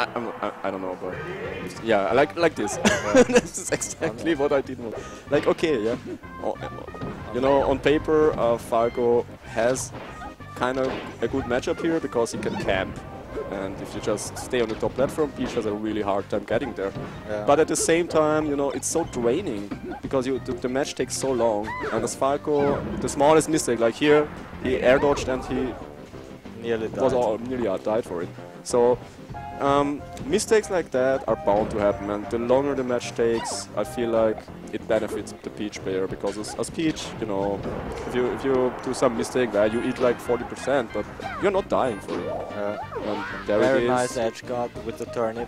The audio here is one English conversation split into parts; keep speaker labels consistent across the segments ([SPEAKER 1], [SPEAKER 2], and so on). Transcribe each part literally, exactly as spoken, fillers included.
[SPEAKER 1] I, I'm, I, I don't know, but yeah, I like like this. This is exactly what I did. Want. Like, okay, yeah, oh, you know, on paper, uh, Falco has kind of a good matchup here because he can camp, and if you just stay on the top platform, Peach has a really hard time getting there.
[SPEAKER 2] Yeah.
[SPEAKER 1] But at the same time, you know, it's so draining because you the, the match takes so long, and as Falco, the smallest mistake, like here, he air dodged and he
[SPEAKER 2] Nearly died.
[SPEAKER 1] was all, nearly uh, died for it. So um, mistakes like that are bound to happen, and the longer the match takes, I feel like it benefits the Peach player because as, as Peach, you know, if you if you do some mistake there, you eat like forty percent, but you're not dying for it.
[SPEAKER 2] Uh,
[SPEAKER 1] And there
[SPEAKER 2] very
[SPEAKER 1] it is.
[SPEAKER 2] nice edge guard with the turnip.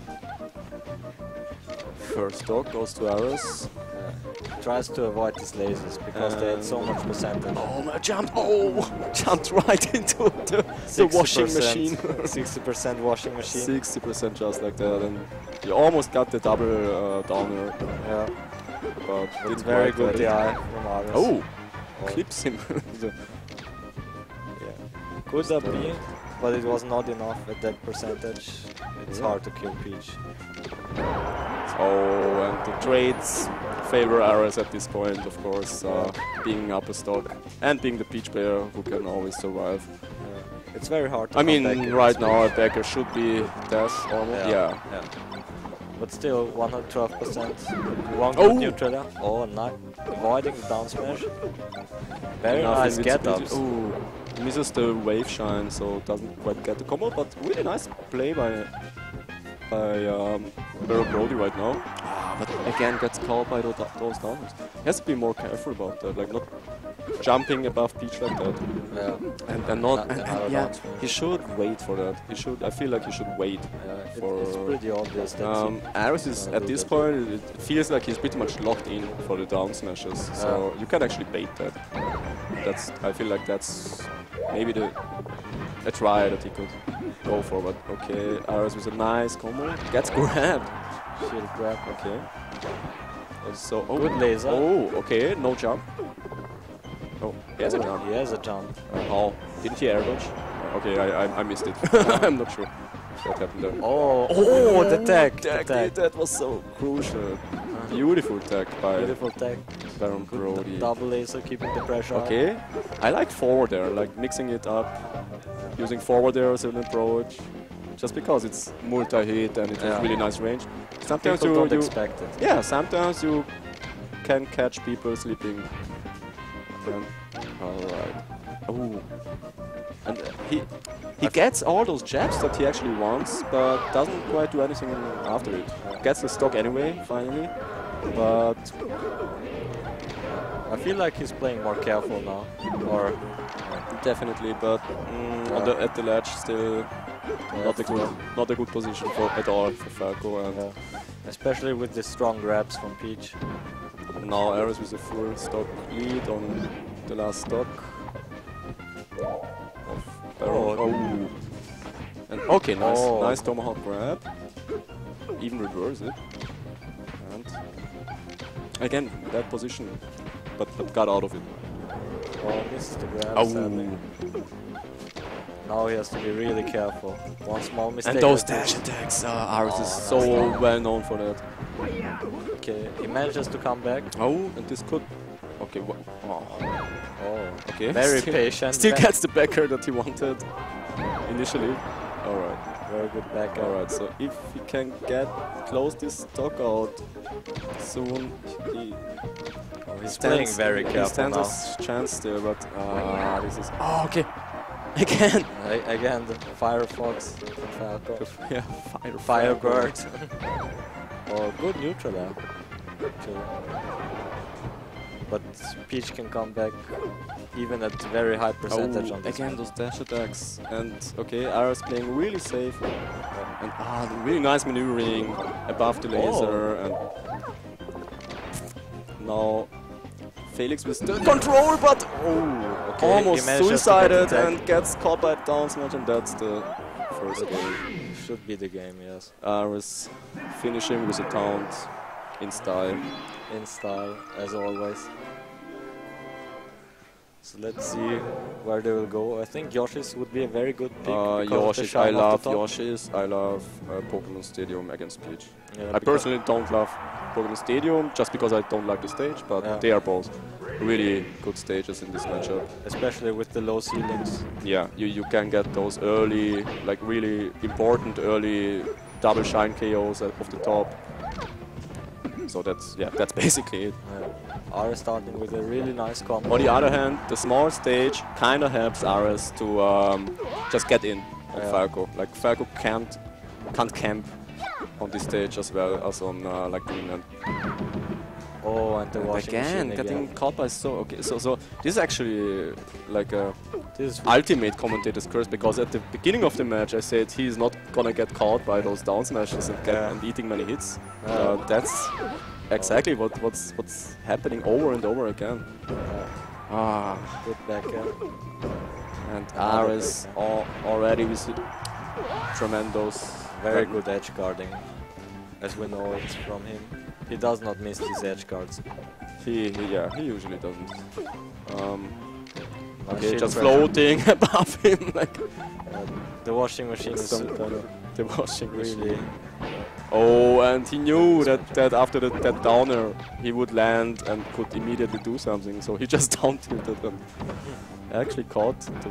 [SPEAKER 1] First stock goes to Ares.
[SPEAKER 2] Uh, tries to avoid these lasers because they had so much percentage.
[SPEAKER 1] Oh, my jump! Oh, jumped right into the, the washing machine.
[SPEAKER 2] sixty percent washing machine.
[SPEAKER 1] sixty percent just like that, and you almost got the double uh, downer.
[SPEAKER 2] Yeah.
[SPEAKER 1] But
[SPEAKER 2] It's
[SPEAKER 1] didn't
[SPEAKER 2] very
[SPEAKER 1] quite
[SPEAKER 2] good
[SPEAKER 1] get
[SPEAKER 2] D
[SPEAKER 1] it.
[SPEAKER 2] I from Ares.
[SPEAKER 1] Oh,
[SPEAKER 2] Oh.
[SPEAKER 1] clips him. The-
[SPEAKER 2] Yeah. Could have been, but it was not enough at that percentage. It's
[SPEAKER 1] Yeah.
[SPEAKER 2] hard to kill Peach.
[SPEAKER 1] oh, and the trades favor Ares at this point, of course, uh, being up a stock and being the Peach player who can always survive.
[SPEAKER 2] Yeah. It's very hard to
[SPEAKER 1] I
[SPEAKER 2] come
[SPEAKER 1] mean,
[SPEAKER 2] back in
[SPEAKER 1] right
[SPEAKER 2] this
[SPEAKER 1] now a
[SPEAKER 2] match.
[SPEAKER 1] backer should be dash almost. Yeah.
[SPEAKER 2] yeah. But still, one hundred twelve percent. One
[SPEAKER 1] Oh!
[SPEAKER 2] good neutral there. Oh, nice. Avoiding the down smash. Very
[SPEAKER 1] Nothing
[SPEAKER 2] nice
[SPEAKER 1] with
[SPEAKER 2] get
[SPEAKER 1] speed.
[SPEAKER 2] ups.
[SPEAKER 1] Ooh, misses the wave shine, so doesn't quite get the combo, but really nice play by by um, Barrow Brody right now. Ah, but again gets caught by those, those downs. He has to be more careful about that, like not jumping above Peach like that.
[SPEAKER 2] Yeah.
[SPEAKER 1] And, and not,
[SPEAKER 2] Not
[SPEAKER 1] and,
[SPEAKER 2] another
[SPEAKER 1] and yeah,
[SPEAKER 2] down smash.
[SPEAKER 1] he should wait for that. He should. I feel like he should wait.
[SPEAKER 2] Yeah, it-
[SPEAKER 1] For,
[SPEAKER 2] it's pretty obvious that
[SPEAKER 1] Um, Ares is
[SPEAKER 2] gonna
[SPEAKER 1] at
[SPEAKER 2] do
[SPEAKER 1] this
[SPEAKER 2] that.
[SPEAKER 1] point. It it feels like he's pretty much locked in for the down smashes, so you can actually bait that. That's. I feel like that's maybe the a try that he could go for. But okay, Ares with a nice combo gets grabbed.
[SPEAKER 2] shield grab.
[SPEAKER 1] Okay. So oh,
[SPEAKER 2] Good laser.
[SPEAKER 1] Oh, okay, no jump. Oh, he has a jump.
[SPEAKER 2] He has a jump.
[SPEAKER 1] Uh, how? Didn't he air dodge? Okay, I, I, I missed it. I'm not sure what happened there.
[SPEAKER 2] Oh, oh, the tag. The
[SPEAKER 1] Tag,
[SPEAKER 2] tag.
[SPEAKER 1] That was so crucial. Beautiful tag by
[SPEAKER 2] Beautiful tag.
[SPEAKER 1] Baron
[SPEAKER 2] Good
[SPEAKER 1] Brody.
[SPEAKER 2] double laser, keeping the pressure up.
[SPEAKER 1] Okay, I like forward air, like mixing it up, using forward air as an approach, just because it's multi-hit and it has
[SPEAKER 2] Yeah.
[SPEAKER 1] really nice range. Sometimes
[SPEAKER 2] People
[SPEAKER 1] you,
[SPEAKER 2] don't
[SPEAKER 1] you
[SPEAKER 2] expect it.
[SPEAKER 1] yeah, sometimes you can catch people sleeping. And, all right. Ooh. And uh, he he gets all those jabs that he actually wants, but doesn't quite do anything after it. Gets the stock anyway, finally, but
[SPEAKER 2] I feel like he's playing more careful now. Or
[SPEAKER 1] definitely. But mm, on the, at the ledge, still not a good not a good position for at all for Falco. And
[SPEAKER 2] yeah. Especially with the strong grabs from Peach.
[SPEAKER 1] now Ares with a full stock lead on the last stock. Of Baron.
[SPEAKER 2] Oh.
[SPEAKER 1] Oh. And okay, nice,
[SPEAKER 2] Oh.
[SPEAKER 1] nice tomahawk grab. Even reverse it. And again, that position, but, but got out of it.
[SPEAKER 2] Oh, misses the grab.
[SPEAKER 1] Oh.
[SPEAKER 2] sadly. Now he has to be really careful. One small mistake.
[SPEAKER 1] And those
[SPEAKER 2] that-
[SPEAKER 1] dash attacks, uh, Ares is
[SPEAKER 2] Oh,
[SPEAKER 1] so
[SPEAKER 2] nice.
[SPEAKER 1] well known for that.
[SPEAKER 2] Okay, he manages to come back.
[SPEAKER 1] Oh, and this could. Okay, wha- oh,
[SPEAKER 2] Oh,
[SPEAKER 1] okay.
[SPEAKER 2] very
[SPEAKER 1] Still-
[SPEAKER 2] patient.
[SPEAKER 1] Still
[SPEAKER 2] back-
[SPEAKER 1] gets the backer that he wanted initially. Alright,
[SPEAKER 2] Very good back.
[SPEAKER 1] alright. So if he can get close this stock out soon, he
[SPEAKER 2] Oh, he's
[SPEAKER 1] stands,
[SPEAKER 2] playing very
[SPEAKER 1] he
[SPEAKER 2] careful
[SPEAKER 1] stands
[SPEAKER 2] now.
[SPEAKER 1] a chance still, but ah, this is. Oh, okay. Again.
[SPEAKER 2] A- Again, the Firefox from Falco.
[SPEAKER 1] Yeah, fire,
[SPEAKER 2] Firebird. Oh, good neutral there. Actually. But Peach can come back even at very high percentage
[SPEAKER 1] Oh,
[SPEAKER 2] on this.
[SPEAKER 1] again, those dash attacks. And okay, Ares playing really safe. And ah, the really nice maneuvering above the laser. And now Felix with the control, but oh,
[SPEAKER 2] Okay, he
[SPEAKER 1] almost
[SPEAKER 2] manages to get the
[SPEAKER 1] suicided
[SPEAKER 2] tag.
[SPEAKER 1] and gets caught by a down smash, and that's the first game.
[SPEAKER 2] Should be the game, yes.
[SPEAKER 1] Ares finishing with a taunt in style.
[SPEAKER 2] In style, as always. So let's see where they will go. I think Yoshi's would be a very good pick.
[SPEAKER 1] Uh,
[SPEAKER 2] because of the
[SPEAKER 1] Yoshi's, I
[SPEAKER 2] shine off
[SPEAKER 1] love
[SPEAKER 2] the top.
[SPEAKER 1] Yoshi's, I love uh, Pokemon Stadium against Peach.
[SPEAKER 2] Yeah,
[SPEAKER 1] I
[SPEAKER 2] because-
[SPEAKER 1] personally don't love Pokemon Stadium just because I don't like the stage, but
[SPEAKER 2] Yeah.
[SPEAKER 1] they are both really good stages in this matchup.
[SPEAKER 2] especially with the low ceilings.
[SPEAKER 1] Yeah, you, you can get those early, like really important early double shine K Os at- off the top. So that's, yeah, that's basically it.
[SPEAKER 2] Yeah. Ares starting with a really nice combo.
[SPEAKER 1] On the other hand, the small stage kind of helps Ares to um, just get in on
[SPEAKER 2] Yeah.
[SPEAKER 1] Falco. Like Falco can't can't camp on this stage as well as on uh, like Greenland.
[SPEAKER 2] Oh, and the
[SPEAKER 1] And
[SPEAKER 2] washing
[SPEAKER 1] again,
[SPEAKER 2] machine
[SPEAKER 1] getting
[SPEAKER 2] again.
[SPEAKER 1] caught by so okay. So so this is actually uh, like a
[SPEAKER 2] This is
[SPEAKER 1] ultimate commentator's curse because at the beginning of the match I said he's not gonna get caught by those down smashes and, get,
[SPEAKER 2] Yeah.
[SPEAKER 1] and eating many hits.
[SPEAKER 2] Yeah.
[SPEAKER 1] Uh, that's exactly what what's what's happening over and over again.
[SPEAKER 2] uh,
[SPEAKER 1] Ah.
[SPEAKER 2] good back air.
[SPEAKER 1] And
[SPEAKER 2] Another
[SPEAKER 1] Ares al already with tremendous.
[SPEAKER 2] Very
[SPEAKER 1] um,
[SPEAKER 2] good edge guarding, as we know it from him. He does not miss his edge guards.
[SPEAKER 1] He, he yeah, he usually doesn't. Um,
[SPEAKER 2] Uh,
[SPEAKER 1] okay,
[SPEAKER 2] shield
[SPEAKER 1] just
[SPEAKER 2] pressure.
[SPEAKER 1] floating above him like
[SPEAKER 2] Uh, the washing machine is
[SPEAKER 1] some kind of the washing machine.
[SPEAKER 2] really.
[SPEAKER 1] Oh, and he knew that, that after the, that downer he would land and could immediately do something, so he just down tilted and actually caught the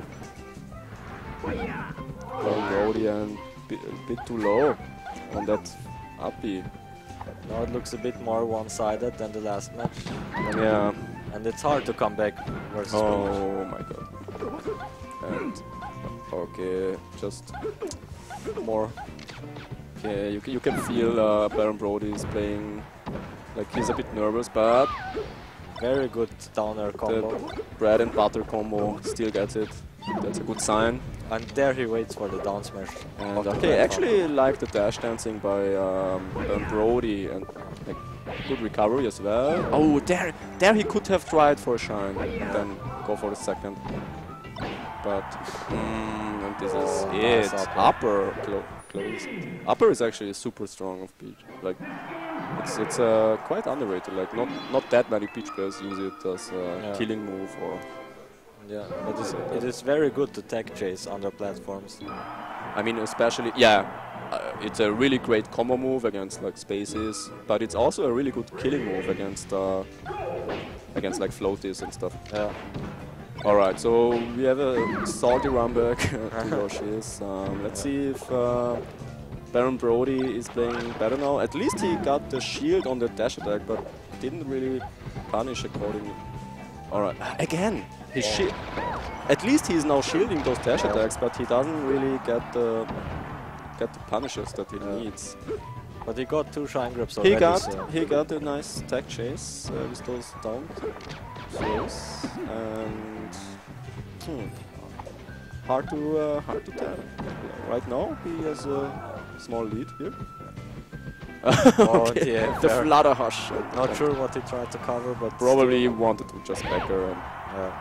[SPEAKER 1] Brody and bi a bit too low on that uppy.
[SPEAKER 2] Now it looks a bit more one-sided than the last match,
[SPEAKER 1] Yeah.
[SPEAKER 2] and it's hard to come back versus Peach.
[SPEAKER 1] Oh my god. And okay, just more. Okay, you can, you can feel uh, Baron Brody is playing like he's a bit nervous, but
[SPEAKER 2] Very good downer combo.
[SPEAKER 1] the bread and butter combo still gets it. That's a good sign.
[SPEAKER 2] And there he waits for the down smash.
[SPEAKER 1] And
[SPEAKER 2] of the
[SPEAKER 1] okay,
[SPEAKER 2] platform.
[SPEAKER 1] actually like the dash dancing by um, Baron Brody and like good recovery as well. Oh, there, there he could have tried for a shine and then go for the second. But mm, and this is
[SPEAKER 2] Oh, nice
[SPEAKER 1] it.
[SPEAKER 2] upper.
[SPEAKER 1] Upper clo close. Upper is actually super strong of Peach. Like it's it's uh, quite underrated. Like not not that many Peach players use it as a
[SPEAKER 2] Yeah.
[SPEAKER 1] killing move or.
[SPEAKER 2] Yeah, but it's, it is very good to tech chase under platforms.
[SPEAKER 1] I mean, especially, yeah, uh, it's a really great combo move against like spaces, but it's also a really good killing move against uh, against like floaties and stuff.
[SPEAKER 2] Yeah.
[SPEAKER 1] All right, so we have a salty run back to Yoshi's. Um, let's see if uh, Baron Brody is playing better now. At least he got the shield on the dash attack, but didn't really punish accordingly. All right, again, his shield. At least he's now shielding those dash attacks, but he doesn't really get the get the punishes that he needs.
[SPEAKER 2] But he got two shine grips already.
[SPEAKER 1] He got
[SPEAKER 2] so
[SPEAKER 1] he got a nice tech chase uh, with those down throws, and hmm, hard to uh, hard to tell. Right now he has a small lead here.
[SPEAKER 2] Oh,
[SPEAKER 1] Okay,
[SPEAKER 2] yeah,
[SPEAKER 1] the
[SPEAKER 2] fair.
[SPEAKER 1] flutter hush.
[SPEAKER 2] Not sure what he tried to cover, but
[SPEAKER 1] Probably he wanted to just back her. And
[SPEAKER 2] Yeah.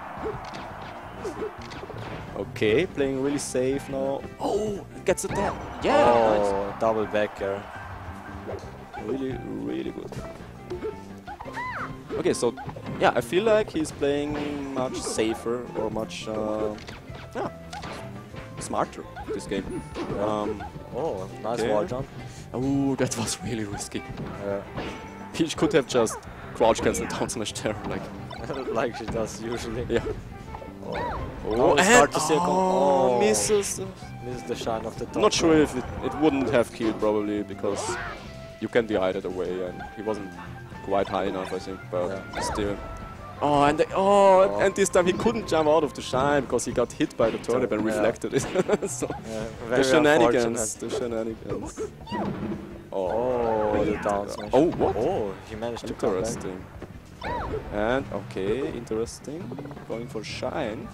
[SPEAKER 1] okay, playing really safe now. Oh, gets a tap. Yeah,
[SPEAKER 2] Oh, double back air.
[SPEAKER 1] nice. Really, really good. Okay, so yeah, I feel like he's playing much safer or much uh, yeah, smarter this game. Um,
[SPEAKER 2] Oh, nice
[SPEAKER 1] Okay.
[SPEAKER 2] wall jump.
[SPEAKER 1] oh, that was really risky.
[SPEAKER 2] Yeah.
[SPEAKER 1] Peach could have just crouch cancel down smash there, like
[SPEAKER 2] Like she does usually.
[SPEAKER 1] yeah.
[SPEAKER 2] Oh, it's hard to see a com-
[SPEAKER 1] oh,
[SPEAKER 2] oh.
[SPEAKER 1] misses.
[SPEAKER 2] Miss the shine of the top.
[SPEAKER 1] Not sure if it, it wouldn't have killed probably because you can be either way and he wasn't quite high enough I think, but
[SPEAKER 2] Yeah.
[SPEAKER 1] still. Oh, and the, oh,
[SPEAKER 2] Oh.
[SPEAKER 1] and this time he couldn't jump out of the shine because he got hit by the turnip and
[SPEAKER 2] Yeah.
[SPEAKER 1] reflected it. So
[SPEAKER 2] Yeah,
[SPEAKER 1] the
[SPEAKER 2] very
[SPEAKER 1] shenanigans,
[SPEAKER 2] unfortunate.
[SPEAKER 1] the shenanigans.
[SPEAKER 2] Oh, the down smash.
[SPEAKER 1] Oh, what?
[SPEAKER 2] Oh, he managed to come back.
[SPEAKER 1] Interesting. And okay, interesting. Going for shine.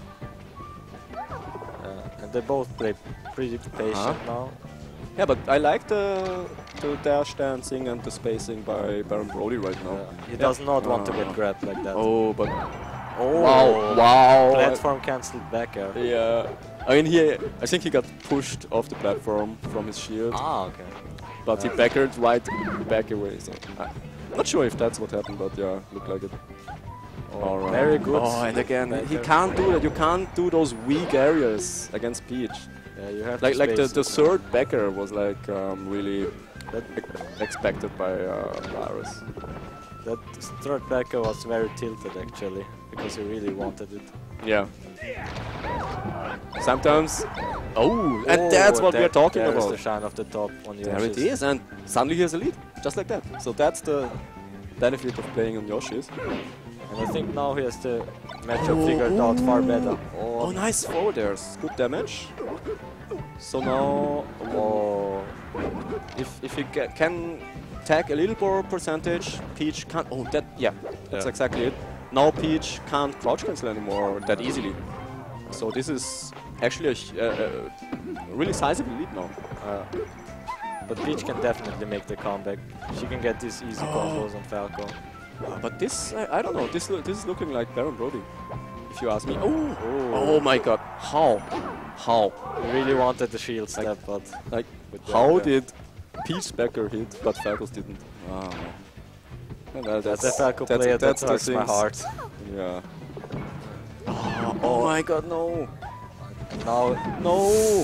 [SPEAKER 2] Uh, and they both play pretty patient
[SPEAKER 1] Uh-huh.
[SPEAKER 2] now.
[SPEAKER 1] Yeah, but I like the the dash dancing and the spacing by Baron Brody right now.
[SPEAKER 2] Yeah. He does not want to
[SPEAKER 1] Uh,
[SPEAKER 2] get grabbed like that.
[SPEAKER 1] Oh, but
[SPEAKER 2] Oh,
[SPEAKER 1] wow, wow.
[SPEAKER 2] Platform cancelled back air.
[SPEAKER 1] Yeah, I mean he, I think he got pushed off the platform from his shield,
[SPEAKER 2] Ah, okay.
[SPEAKER 1] but he backered right back away. So I'm not sure if that's what happened, but yeah, looked like it. All right.
[SPEAKER 2] Very good.
[SPEAKER 1] Oh, and again,
[SPEAKER 2] Back
[SPEAKER 1] he
[SPEAKER 2] air.
[SPEAKER 1] can't do that. You can't do those weak areas against Peach.
[SPEAKER 2] Yeah, you have
[SPEAKER 1] Like
[SPEAKER 2] to
[SPEAKER 1] like the,
[SPEAKER 2] space
[SPEAKER 1] the
[SPEAKER 2] it.
[SPEAKER 1] third backer was like um, really ex- expected by uh, Virus.
[SPEAKER 2] That third backer was very tilted actually, because he really wanted it.
[SPEAKER 1] Yeah. Sometimes. Oh, and
[SPEAKER 2] Oh,
[SPEAKER 1] that's what
[SPEAKER 2] there-
[SPEAKER 1] we are talking
[SPEAKER 2] there is
[SPEAKER 1] about.
[SPEAKER 2] the shine of the top on
[SPEAKER 1] There it
[SPEAKER 2] Yoshi's.
[SPEAKER 1] is, and suddenly he has a lead, just like that. So that's the benefit of playing on Yoshi's.
[SPEAKER 2] And I think now he has the matchup figured out far better.
[SPEAKER 1] Oh, nice forward airs. Good damage. So now, oh, if if he ca can tag a little more percentage, Peach can't. Oh, that yeah, that's
[SPEAKER 2] Yeah.
[SPEAKER 1] exactly it. Now Peach can't crouch cancel anymore that easily. So this is actually a, hu- uh, a really sizable lead now.
[SPEAKER 2] Uh, but Peach can definitely make the comeback. She can get these easy combos on Falco.
[SPEAKER 1] Uh, but this, I, I don't know. This lo- this is looking like Baron Brody, if you ask me. Oh,
[SPEAKER 2] Oh.
[SPEAKER 1] oh my God! How? How?
[SPEAKER 2] He really wanted the shield step, but
[SPEAKER 1] Like,
[SPEAKER 2] with the
[SPEAKER 1] how
[SPEAKER 2] backer.
[SPEAKER 1] did Peach backer hit, but Falcos didn't? Wow. Well, that-
[SPEAKER 2] That's
[SPEAKER 1] that's
[SPEAKER 2] a Falco
[SPEAKER 1] that's,
[SPEAKER 2] player
[SPEAKER 1] that's
[SPEAKER 2] that
[SPEAKER 1] the
[SPEAKER 2] hurts my
[SPEAKER 1] things.
[SPEAKER 2] heart.
[SPEAKER 1] Yeah. Oh, oh my God! No!
[SPEAKER 2] Now,
[SPEAKER 1] No!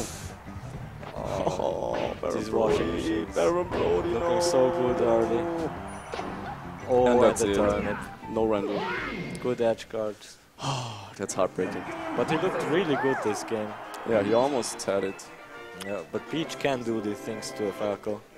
[SPEAKER 1] Oh, Baron
[SPEAKER 2] These rushing
[SPEAKER 1] Brody,
[SPEAKER 2] machines.
[SPEAKER 1] Baron Brody,
[SPEAKER 2] Looking
[SPEAKER 1] no.
[SPEAKER 2] so good early. oh,
[SPEAKER 1] And
[SPEAKER 2] and,
[SPEAKER 1] that's
[SPEAKER 2] the
[SPEAKER 1] it.
[SPEAKER 2] turnip.
[SPEAKER 1] No Randall.
[SPEAKER 2] Good edge guard.
[SPEAKER 1] That's heartbreaking.
[SPEAKER 2] But he looked really good this game.
[SPEAKER 1] Yeah, he almost had it.
[SPEAKER 2] Yeah, but Peach can do these things to a Falco.